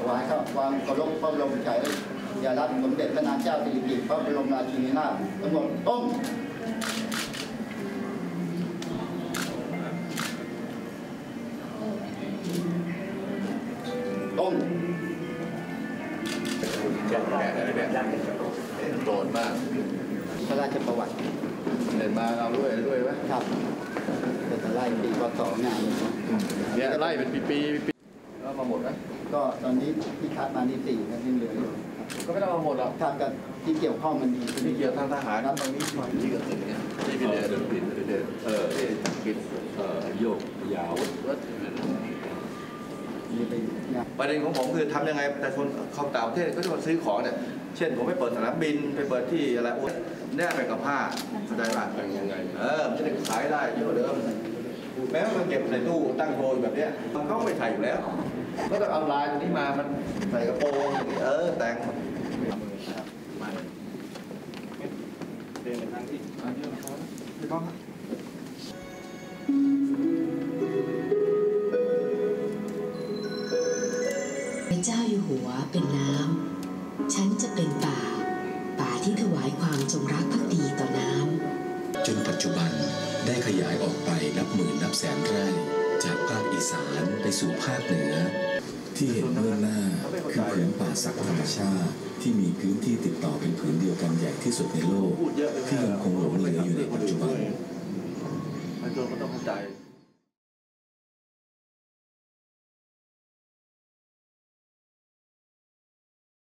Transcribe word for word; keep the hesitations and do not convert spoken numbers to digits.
วายความเคารพพระบรมฉายาลักษณ์สมเด็จพระนางเจ้าสิริกิติ์พระบรมราชินีนาถกำหนดต้นต้นแก่แก่อะไรเนี่ยโดนมากพระราชประวัติเดินมาเอาด้วยด้วยไหมครับจะไล่ปีพศงานเนี่ยจะไล่เป็นปีปีแล้วมาหมดไหมก็ตอนนี้ที่คัดมาที่สี่นะที่เหลืออยู่ก็ไม่ได้มาหมดหรอกครับกับที่เกี่ยวข้องมันมีที่เกี่ยวทางทหารตรงนี้ที่ก็ถึงเนี่ยที่พี่เดชพี่เดชเออที่กินเออโยกยาวประเด็นของผมคือทำยังไงแต่คนเขาต่างประเทศก็จะมาซื้อของเนี่ยเช่นผมไปเปิดสนามบินไปเปิดที่อะไรโอ้แน่ไปกับผ้าเข้าใจป่ะยังไงเออมันจะได้ขายได้เยอะเดิมแม้ว่ามันเก็บในตู้ตั้งโทรแบบเนี้ยมันก็ไม่ถ่ายอยู่แล้วก็ต้องเอาลายตรงนี้มามันใส่กระโปรงเออแต่งมาเดินไปทางที่อันนี้เราไม่ต้องพระเจ้าอยู่หัวเป็นน้ำฉันจะเป็นป่าป่าที่ถวายความจงรักภักดีต่อน้ำจนปัจจุบันได้ขยายออกไปนับหมื่นนับแสนไร่จากภาคอีสานไปสู่ภาคเหนือที่เห็นเบื้องหน้าคือผืนป่าศักดิ์ธรรมชาติที่มีพื้นที่ติดต่อเป็นผืนเดียวกันใหญ่ที่สุดในโลกที่ยังคงหลงเหลืออยู่ในปัจจุบันมันโดนก็ต้องเข้าใจ